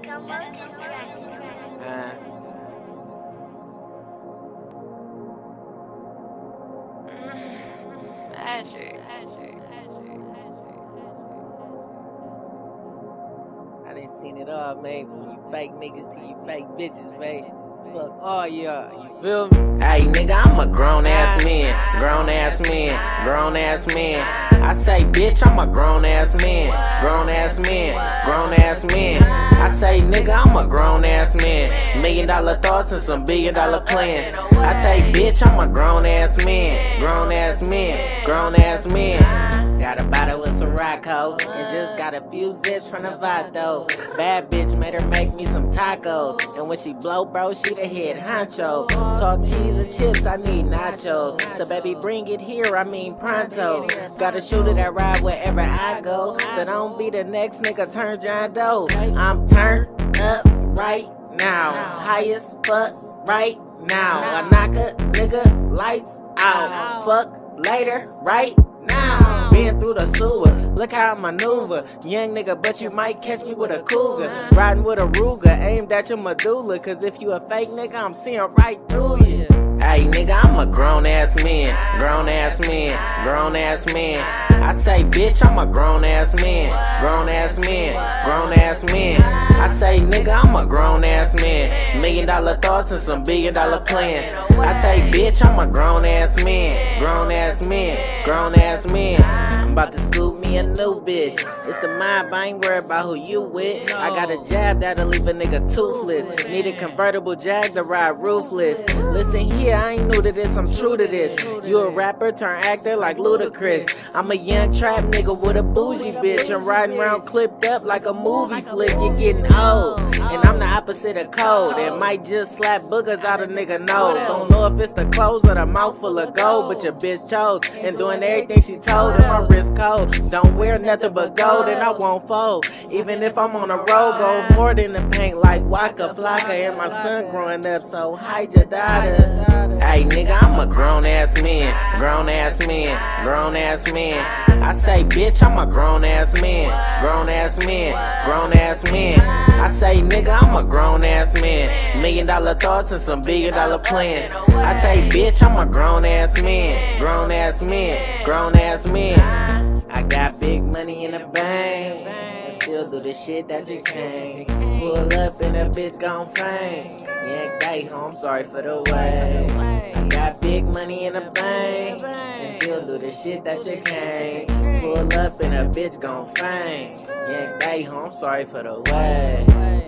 Patrick. I done seen it all, man. From you fake niggas to you fake bitches, man. Fuck all y'all, you feel me? Hey, nigga, I'm a grown ass man. Grown ass man. Grown ass man. I say, bitch, I'm a grown ass man. Grown ass man. Grown ass man. I say, nigga, I'm a grown ass man. $1 million thoughts and some $1 billion plan. I say, bitch, I'm a grown ass man. Grown ass man. Grown ass man. Got a bottle with some Rocco and just got a few zips from the Vato. Bad bitch made her make me some tacos, and when she blow, bro, she the head honcho. Talk cheese and chips, I need nachos. So baby, bring it here, I mean pronto. Got a shooter that ride wherever I go, so don't be the next nigga turn John Doe. I'm turned up right now, high as fuck right now. I knock a nigga lights out. Fuck later right now. Been through the sewer, look how I maneuver. Young nigga, but you might catch me with a cougar. Riding with a Ruger, aimed at your medulla. Cause if you a fake nigga, I'm seeing right through you. Hey nigga, I'm a grown ass man. Grown ass man. Grown ass man. I say, bitch, I'm a grown ass man. Grown ass man. Grown ass man. I say, nigga, I'm a grown ass man. $1 million thoughts and some $1 billion plan. I say, bitch, I'm a grown ass man. Grown ass man. Grown ass man. I'm about to scoop me a new bitch. It's the mob, I ain't worried about who you with. I got a jab that'll leave a nigga toothless. Need a convertible Jag to ride roofless. Listen here, I ain't new to this, I'm true to this. You a rapper turn actor like Ludacris. I'm a young trap nigga with a bougie bitch. I'm riding around clipped up like a movie flick. You're getting old, and I'm the opposite of cold. It might just slap boogers out a nigga nose. Don't know if it's the clothes or the mouth full of gold, but your bitch chose and doing everything she told. And my wrist cold, don't wear nothing but gold and I won't fold. Even if I'm on a road, go more than the paint like Waka Flocka. And my son growing up, so hide your daughter. Hey nigga, I'm a grown ass man. Grown ass man. Grown ass man. I say, bitch, I'm a grown ass man. Grown ass man. Grown ass man. I say, nigga, I'm a grown ass man. $1 million thoughts and some $1 billion plan. I say, bitch, I'm a grown ass man. Grown ass man. Grown ass man. I got big money in the bank, and still do the shit that you can't. Pull up and a bitch gon' faint. Yeah, gay home, sorry for the wait. I got big money in the bank, and still do the shit that you can't. Pull up and a bitch gon' faint. Yeah, gay home, sorry for the wait.